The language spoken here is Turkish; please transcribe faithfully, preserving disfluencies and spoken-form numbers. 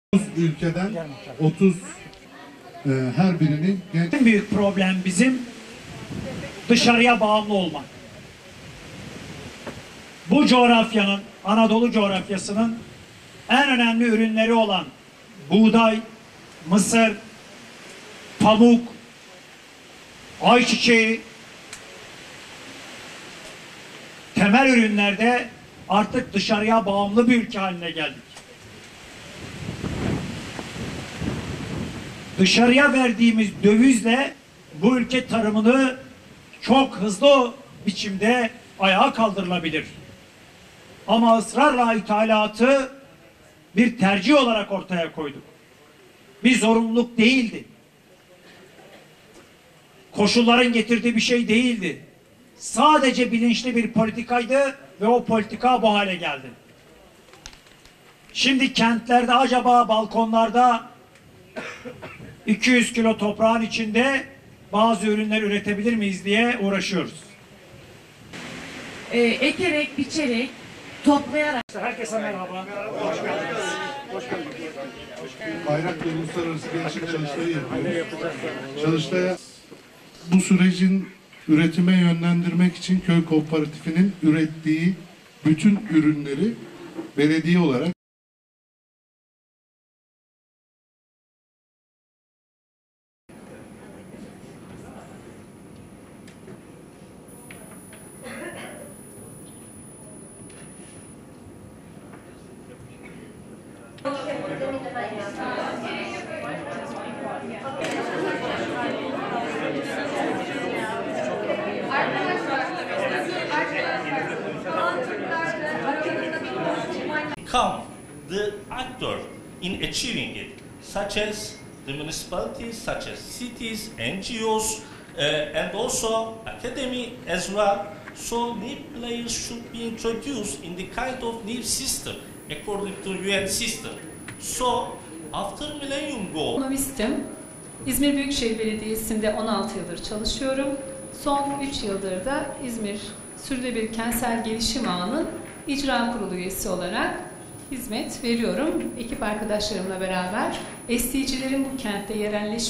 Ülkeden otuz e, her birinin genç... En büyük problem bizim dışarıya bağımlı olmak. Bu coğrafyanın, Anadolu coğrafyasının en önemli ürünleri olan buğday, mısır, pamuk, ayçiçeği, temel ürünlerde artık dışarıya bağımlı bir ülke haline geldik. Dışarıya verdiğimiz dövizle bu ülke tarımını çok hızlı biçimde ayağa kaldırılabilir. Ama ısrarla ithalatı bir tercih olarak ortaya koyduk. Bir zorunluluk değildi. Koşulların getirdiği bir şey değildi. Sadece bilinçli bir politikaydı ve o politika bu hale geldi. Şimdi kentlerde acaba balkonlarda iki yüz kilo toprağın içinde bazı ürünler üretebilir miyiz diye uğraşıyoruz. Ee, ekerek, biçerek, toplayarak. Herkese merhaba. Hoş geldiniz. Hoş geldiniz. Bayraklı Uluslararası Gençlik Çalıştayı yapıyoruz. Çalıştay'a bu sürecin üretime yönlendirmek için köy kooperatifinin ürettiği bütün ürünleri belediye olarak become the actor in achieving it, such as the municipalities, such as cities, N G Os, uh, and also academy as well. So new players should be introduced in the kind of new system according to U N system. So after Millennium Goal, Ekonomistim. İzmir Büyükşehir Belediyesi'nde on altı yıldır çalışıyorum. Son üç yıldır da İzmir Sürdürülebilir Kentsel Gelişim Ağı'nın icra kurulu üyesi olarak hizmet veriyorum. Ekip arkadaşlarımla beraber S T'cilerin bu kentte yerelleşmesi